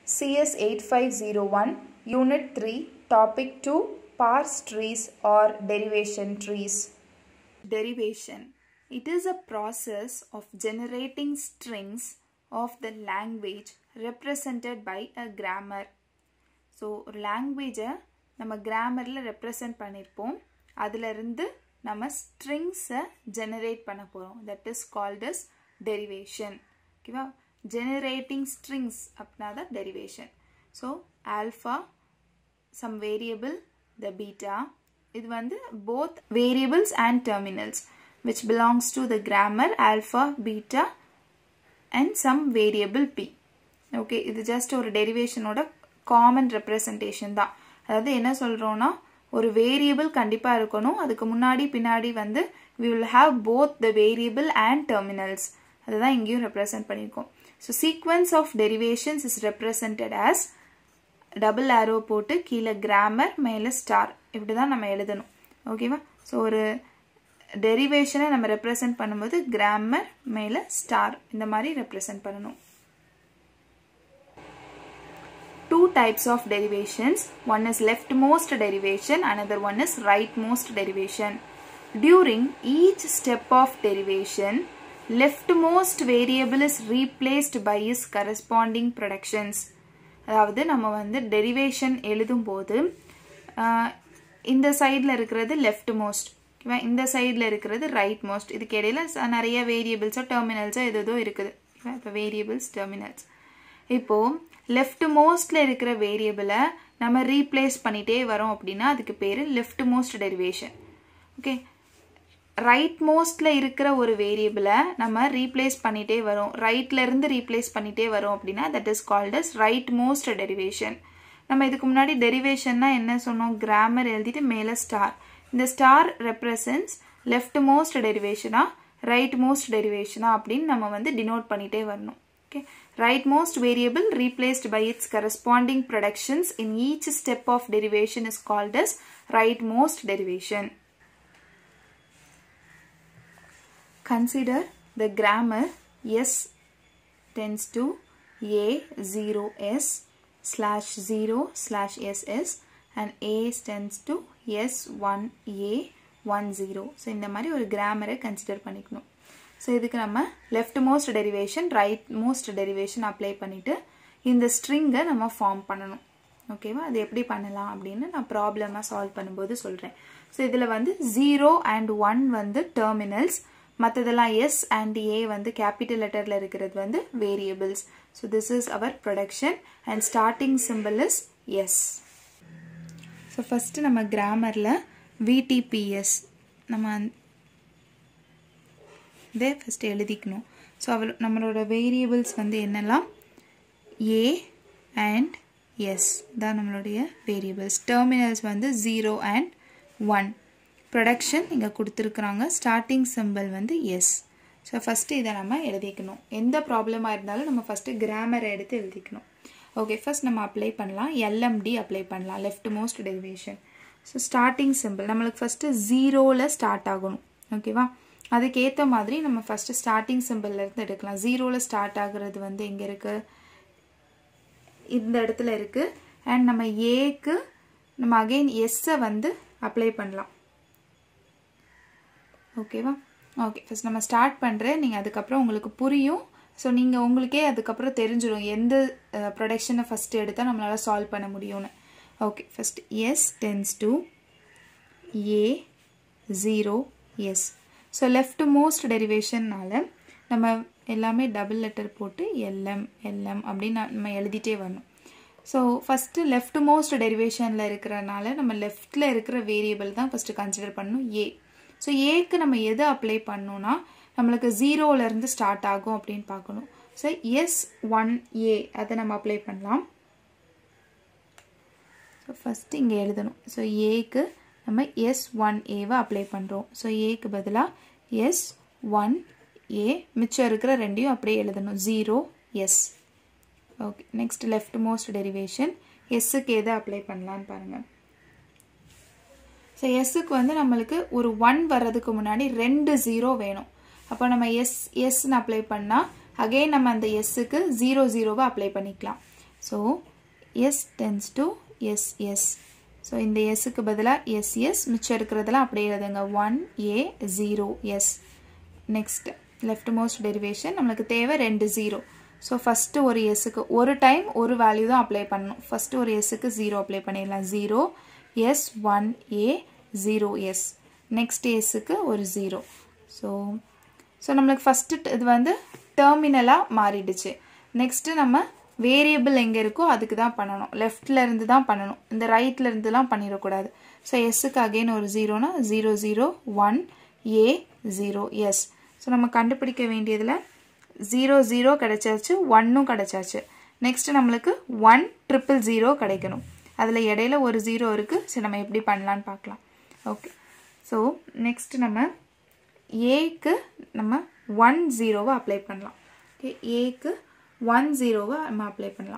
CS 8501 Unit 3 Topic 2 Parse trees or derivation trees. Derivation. It is a process of generating strings of the language represented by a grammar. So, language நம்ம grammarல represent பண்ணிருப்போம். அதில இருந்து நம்ம strings generate பண்ண போறோம். That is called as derivation. ஓகேவா? Generating strings அப்படினா தான் derivation. So, alpha, some variable, the beta. இது வந்து both variables and terminals which belongs to the grammar alpha, beta and some variable p. Okay, இது just ஒரு derivation ஓட common representation தான். அதாவது என்ன சொல்றோம்னா ஒரு வேரியபிள் கண்டிப்பா இருக்கணும். அதுக்கு முன்னாடி பின்னாடி வந்து we will have both the variable and terminals. அதுதான் இங்கேயும் represent பண்ணிருக்கோம். So sequence of derivations is represented as double arrow போட்டு கீழ grammar மேல star. இப்படிதான் நம்ம எழுதணும். ஓகேவா? So ஒரு derivation நம்ம represent பண்ணும்போது grammar மேல star இந்த மாதிரி represent பண்ணணும். Two types of derivations. One is leftmost derivation, another one is rightmost derivation. During each step of derivation, leftmost variable is replaced by its corresponding productions. அதாவது நம்ம வந்து derivation எழுதும்போது இந்த சைடுல இருக்கிறது leftmost, இந்த சைடுல இருக்கிறது rightmost. இதுக்கு இடையில நிறைய variables terminals ஏதோ இருக்குது. இப்போ variables terminals. இப்போ leftmostல இருக்கிற வேரியபிளை நம்ம ரீப்ளேஸ் பண்ணிட்டே வரோம் அப்படின்னா அதுக்கு பேரு leftmost derivation. ஓகே, rightmostல இருக்கிற ஒரு வேரியபிளை நம்ம ரீப்ளேஸ் பண்ணிட்டே வரோம், ரைட்ல இருந்து ரீப்ளேஸ் பண்ணிட்டே வரோம் அப்படின்னா that is called as rightmost derivation. நம்ம இதுக்கு முன்னாடி derivationna என்ன சொன்னோம், grammar எழுதிட்டு மேல ஸ்டார். இந்த star represents leftmost derivation rightmost derivation அப்படின்னு நம்ம வந்து denote பண்ணிட்டே வரணும். Okay. Rightmost variable replaced by its corresponding productions in each step of derivation is called as rightmost derivation. Consider the grammar S tends to A0S/0/SS and A tends to S1A10. So இந்த மாதிரி ஒரு grammar consider பண்ணிக்கணும். So இதுக்கு நம்ம leftmost derivation, rightmost derivation apply பண்ணிட்டு இந்த string நம்ம form பண்ணணும். ஓகேவா? அது எப்படி பண்ணலாம் அப்படின்னு நான் ப்ராப்ளமா சால்வ் பண்ணும்போது சொல்றேன். So இதுல வந்து 0 and 1 வந்து terminals, மத்ததெல்லாம் S and A வந்து capital letterல இருக்கிறது வந்து variables. So this is our production and starting symbol is S. So first நம்ம grammarல VTPS நம்ம இதை first எழுதிக்கணும். ஸோ நம்மளோட வேரியபிள்ஸ் வந்து என்னெல்லாம் A and S தான் நம்மளுடைய வேரியபிள்ஸ். டெர்மினல்ஸ் வந்து 0 and 1. ப்ரொடக்ஷன் இங்கே கொடுத்துருக்குறாங்க. ஸ்டார்டிங் சிம்பிள் வந்து S. ஸோ ஃபஸ்ட்டு இதை நம்ம எழுதிக்கணும். எந்த ப்ராப்ளமாக இருந்தாலும் நம்ம ஃபஸ்ட்டு கிராமரை எடுத்து எழுதிக்கணும். ஓகே, ஃபஸ்ட் நம்ம அப்ளை பண்ணலாம். LMD அப்ளை பண்ணலாம், leftmost derivation. So starting symbol நம்மளுக்கு ஃபஸ்ட்டு 0ல் ஸ்டார்ட் ஆகணும். ஓகேவா? அதுக்கு ஏற்ற மாதிரி நம்ம ஃபர்ஸ்ட் ஸ்டார்டிங் சிம்பிள்ல இருந்து எடுக்கலாம். 0ல ஸ்டார்ட் ஆகுறது வந்து எங்க இருக்கு, இந்த இடத்துல இருக்கு. அண்ட் நம்ம ஏக்கு நம்ம அகைன் எஸ்ஸை வந்து அப்ளை பண்ணலாம். ஓகேவா? ஓகே, ஃபர்ஸ்ட் நம்ம ஸ்டார்ட் பண்ணுறேன், நீங்கள் அதுக்கப்புறம் உங்களுக்கு புரியும். ஸோ நீங்கள் உங்களுக்கே அதுக்கப்புறம் தெரிஞ்சிடும் எந்த ப்ரொடக்ஷனை ஃபஸ்ட்டு எடுத்தால் நம்மளால சால்வ் பண்ண முடியும்னு. Okay, first S tends to A0S. So leftmost derivation-னால நம்ம எல்லாமே டபுள் லெட்டர் போட்டு LM அப்படின்னு நம்ம எழுதிட்டே வரணும். ஸோ ஃபஸ்ட்டு leftmost derivation-ல இருக்கிறனால நம்ம லெஃப்டில் இருக்கிற வேரியபிள் தான் ஃபஸ்ட்டு கன்சிடர் பண்ணணும், A. ஸோ ஏக்கு நம்ம எது அப்ளை பண்ணோம்னா நம்மளுக்கு 0லேருந்து ஸ்டார்ட் ஆகும் அப்படின்னு பார்க்கணும். ஸோ S1A அதை நம்ம அப்ளை பண்ணலாம். ஸோ ஃபஸ்ட்டு இங்கே எழுதணும். ஸோ ஏக்கு நம்ம S1Aவை அப்ளை பண்ணுறோம். ஸோ ஏக்கு பதிலாக S1A, மிச்சம் இருக்கிற ரெண்டையும் அப்படியே எழுதணும், 0S. Okay, next leftmost derivation. எஸ்ஸுக்கு எதை அப்ளை பண்ணலான்னு பாருங்கள். ஸோ எஸ்ஸுக்கு வந்து நம்மளுக்கு ஒரு 1 வர்றதுக்கு முன்னாடி 2 0 வேணும். அப்போ நம்ம எஸ்ன்னு அப்ளை பண்ணால் அகெயின் நம்ம அந்த எஸ்ஸுக்கு 0 0வை அப்ளை பண்ணிக்கலாம். So s tends to ss. So இந்த s க்கு பதிலா ss, மிச்சம் இருக்கிறதெல்லாம் அப்படியே எழுதுங்க. 1a 0s. Next leftmost derivation நமக்கு தேவை 2 0. So first ஒரு s க்கு ஒரு டைம் ஒரு வேல்யூ தான் அப்ளை பண்ணணும். first ஒரு s க்கு 0 அப்ளை பண்ணிடலாம். 0 s 1a 0s. next s க்கு ஒரு 0. so நமக்கு first இது வந்து டெர்மினலா மாறிடுச்சு. next நம்ம வேரியபிள் எங்க இருக்கோ அதுக்கு தான் பண்ணனும். லெஃப்ட்ல இருந்து தான் பண்ணனும். இந்த ரைட்ல இருந்துலாம் பண்ணிர கூடாது. so s க்கு again ஒரு 0 னா 0 0 1 a 0 s. so நம்ம கண்டுபிடிக்க வேண்டியதுல 0 0 கிடைச்சாச்சு, 1 ம் கிடைச்சாச்சு. next நமக்கு 1 triple 0 கிடைக்கணும். அதுல இடையில ஒரு 0 இருக்கு. சோ நம்ம எப்படி பண்ணலாம்னு பார்க்கலாம். ஓகே. so next நம்ம a க்கு நம்ம 1 0 ஐ அப்ளை பண்ணலாம். ஓகே, a க்கு 1 0 ஐ நம்ம அப்ளை பண்ணலாம்.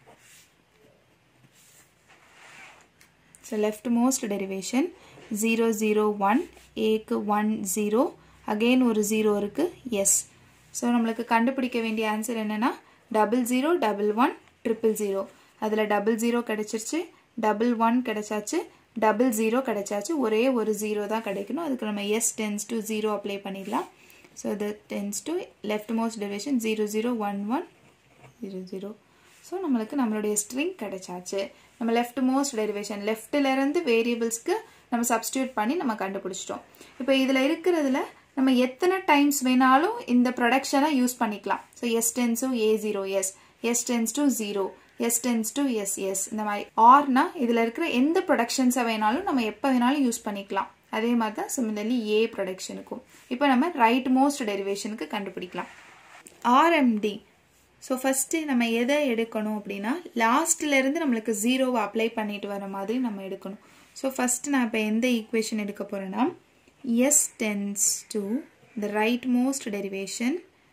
so leftmost derivation 0 0 1 a க்கு 1 0 again ஒரு 0 இருக்கு s. so நமக்கு கண்டுபிடிக்க வேண்டிய ஆன்சர் என்னன்னா 0 0 1 1 triple 0. அதுல 00 கிடைச்சிருச்சு, 11 கிடைச்சாச்சு, 00 கிடைச்சாச்சு. ஒரே ஒரு 0 தான் கிடைக்கணும். அதுக்கு நம்ம s tends to 0 அப்ளை பண்ணிடலாம். so that tends to leftmost derivation 0 0 1 1 0 0. so நமக்கு நம்மளுடைய string கிடைச்சாச்சு. நம்ம leftmost derivation leftல இருந்து variablesக்கு நம்ம substitute பண்ணி நம்ம கண்டுபிடிச்சிட்டோம். இப்போ இதுல இருக்குறதுல நம்ம எத்தனை டைம்ஸ் வேணாலும் இந்த ப்ரொடக்ஷனை யூஸ் பண்ணிக்கலாம். so s tends to a0s, s tends to 0, s tends to ss. இந்த மாதிரி orனா இதுல இருக்கிற எந்த ப்ரொடக்ஷன்ஸை வேணாலும் நம்ம எப்ப வேணாலும் யூஸ் பண்ணிக்கலாம். அதே மாதிரி தான் similarly a ப்ரொடக்ஷனுக்கும். இப்போ நம்ம rightmost derivationக்கு கண்டுபிடிக்கலாம். RMD. so first நம்ம எதை எடுக்கணும் அப்படின்னா லாஸ்ட்ல இருந்து நமக்கு 0 அப்ளை பண்ணிட்டு வர மாதிரி நம்ம எடுக்கணும். so first நான் இப்ப எந்த ஈக்குவேஷன் எடுக்க போறேன்னா s tends to the rightmost derivation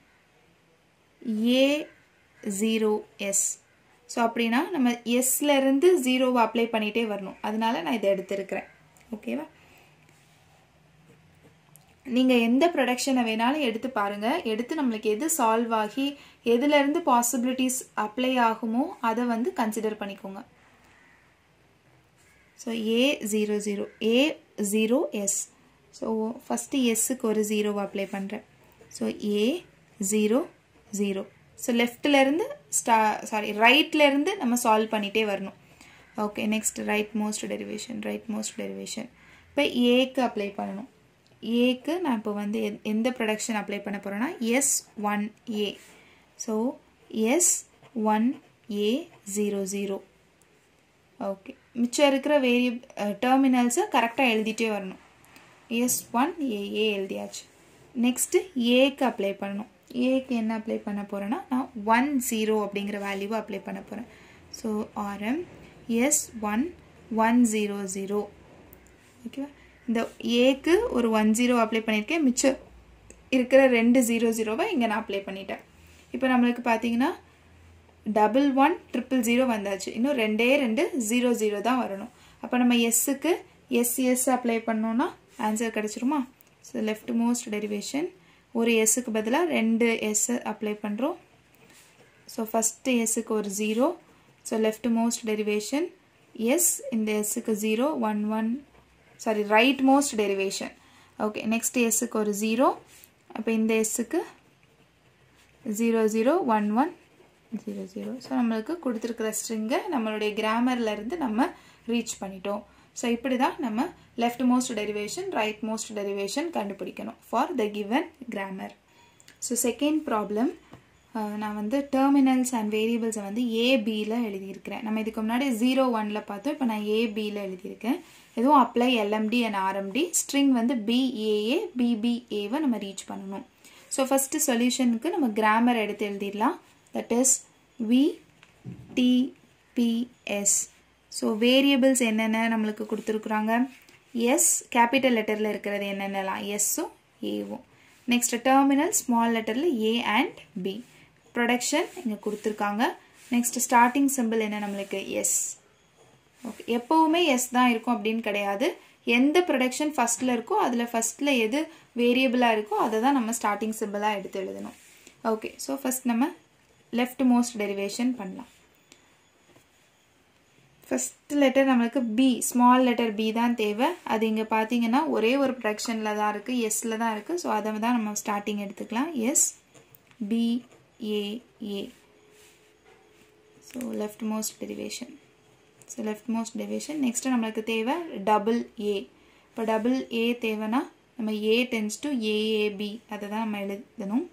a0s. so அப்படினா நம்ம s ல இருந்து 0 அப்ளை பண்ணிட்டே வரணும். அதனால நான் இதை எடுத்துக்கிறேன். ஓகேவா? நீங்க எந்த ப்ரொடக்ஷனை வேணாலும் எடுத்து பாருங்க. எடுத்து நமக்கு எது சால்வ் ஆகி எதுல இருந்து பாசிபிலிட்டிஸ் அப்ளை ஆகுமோ அதை வந்து கன்சிடர் பண்ணிக்கோங்க. so a00 a0s. so first s க்கு ஒரு 0 அப்ளை பண்றேன். so a0 0. so leftல இருந்து rightல இருந்து நம்ம சால்வ் பண்ணிட்டே வரணும். ஓகே, next rightmost derivation இப்போ a க்கு அப்ளை பண்ணனும். a க்கு நான் இப்போ வந்து எந்த ப்ரொடக்ஷன் அப்ளை பண்ண போறேன்னா s1a. so s1a 0 0. ஓகே, மிச்சம் இருக்கிற டெர்மினல்ஸ் கரெக்ட்டா எழுதிட்டே வரணும். s1a எழுதியாச்சு. நெக்ஸ்ட் a க்கு அப்ளை பண்ணனும். a க்கு என்ன அப்ளை பண்ண போறேன்னா நான் 1 0 அப்படிங்கற வேல்யூவை அப்ளை பண்ண போறேன். so rm s1 1 0 0. ஓகேவா? இந்த a க்கு ஒரு 1 0 அப்ளை பண்ணிருக்கேன். மிச்சம் இருக்கிற ரெண்டு 0 0வை இங்க நான் அப்ளை பண்ணிட்டேன். இப்போ நமக்கு பாத்தீங்கன்னா 11 triple 0 வந்தாச்சு. இன்னும் ரெண்டே 0 0 தான் வரணும். அப்ப நம்ம s க்கு ss அப்ளை பண்ணோம்னா ஆன்சர் கிடைச்சிருமா? so leftmost derivation ஒரு s க்கு பதிலா ரெண்டு s அப்ளை பண்றோம். so first s க்கு ஒரு 0. so leftmost derivation s இந்த s க்கு 0 1 1 rightmost derivation. okay, next s க்கு ஒரு 0. அப்ப இந்த s க்கு 0 0 1 1 0 0. so நமக்கு கொடுத்திருக்கிற ஸ்ட்ரிங்கை நம்மளுடைய கிராமர்ல இருந்து நம்ம ரீச் பண்ணிட்டோம். so இப்படி தான் நம்ம leftmost derivation rightmost derivation கண்டுபிடிக்கணும் for the given grammar. so second problem, நான் வந்து terminals and variables வந்து a b ல எழுதி இருக்கிறேன். நம்ம இதுக்கு முன்னாடி 0 1 ல பார்த்தோம். இப்போ நான் a b ல எழுதி இருக்கேன். இதுவும் apply lmd and rmd. string வந்து baa bba வை நம்ம ரீச் பண்ணனும். so first solutionக்கு நம்ம grammar எடுத்து எழுதிடலாம். that is vtps. so variables என்னென்ன நமக்கு கொடுத்திருக்காங்க? s capital letterல இருக்கிறது என்னென்னலாம்? s um a um. next terminal small letterல a and b. production இங்க கொடுத்திருக்காங்க. next starting symbol என்ன நமக்கு? s. okay, எப்பவுமே s தான் இருக்கும் அப்படினு கிடையாது. எந்த production firstல இருக்கோ அதுல firstல எது variableஆ இருக்கோ அதை தான் நம்ம starting symbol-ஆ எடுத்து எழுதணும். okay, so first நம்ம leftmost derivation பண்ணலாம். ஃபர்ஸ்ட் லெட்டர் நமக்கு பி, ஸ்மால் லெட்டர் பி தான் தேவை. அது இங்கே பார்த்தீங்கன்னா ஒரே ஒரு ப்ரொடக்ஷனில் தான் இருக்குது, எஸ்ல தான் இருக்குது. ஸோ அதை தான் நம்ம ஸ்டார்டிங் எடுத்துக்கலாம். S B A A. So leftmost derivation. So leftmost derivation. Next நம்மளுக்கு தேவை டபுள் ஏ. இப்போ டபுள் ஏ தேவைன்னா நம்ம ஏ டென்ஸ் டு ஏஏபி அதை தான் நம்ம எழுதணும்.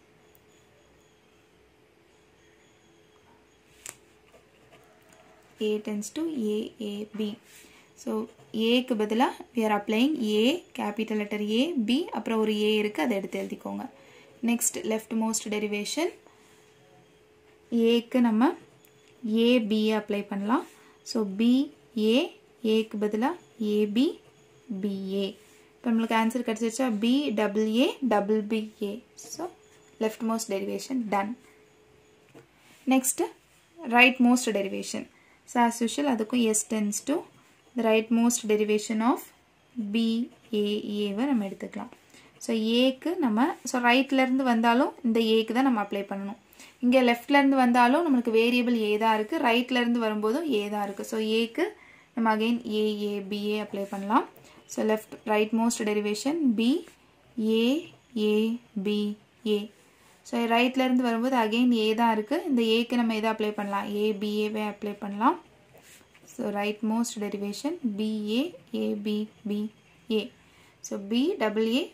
A tends to AAB. So Aக்கு பதிலா we are applying A, capital letter A, B, அப்புறம் ஒரு A இருக்கு, அதை எடுத்து எழுதிக்கோங்க. Next left most derivation. Aக்கு நம்ம AB apply பண்ணலாம். So B A, Aக்கு பதிலா AB, BA. இப்போ நம்மளுக்கு ஆன்சர் கிடைச்சிருச்சா? B double A double B A. So left most derivation done. Next right most derivation. So as usual அதுக்கும் S tends to the rightmost derivation of B A A வை நம்ம எடுத்துக்கலாம். So ஏக்கு நம்ம so ரைட்லேருந்து வந்தாலும் இந்த ஏக்கு தான் நம்ம அப்ளை பண்ணணும். இங்கே லெஃப்ட்லேருந்து வந்தாலும் நம்மளுக்கு வேரியபிள் ஏ தான் இருக்குது, ரைட்லேருந்து வரும்போதும் ஏ தான் இருக்குது. ஸோ ஏக்கு நம்ம அகெயின் ஏஏ பிஏ அப்ளை பண்ணலாம். So left rightmost derivation B A A B A. So ரைட்லேருந்து வரும்போது அகெயின் ஏ தான் இருக்குது. இந்த ஏக்கு நம்ம எதை அப்ளை பண்ணலாம்? ஏபிஏவை அப்ளை பண்ணலாம். So rightmost derivation B A A B B A. So B double A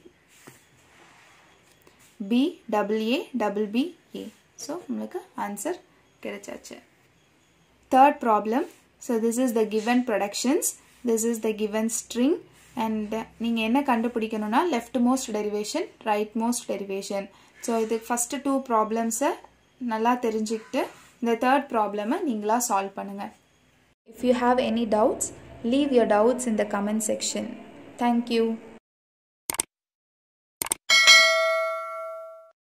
B double A double B A. So நம்மளுக்கு ஆன்சர் கிடைச்சாச்சு. Third problem. So this is the given productions, this is the given string. And நீங்கள் என்ன கண்டுபிடிக்கணும்னா leftmost derivation, rightmost derivation. So இது first 2 ப்ராப்ளம்ஸை நல்லா தெரிஞ்சுக்கிட்டு இந்த தேர்ட் ப்ராப்ளமை நீங்களாக சால்வ் பண்ணுங்கள். If you have any doubts, leave your doubts in the comment section. Thank you.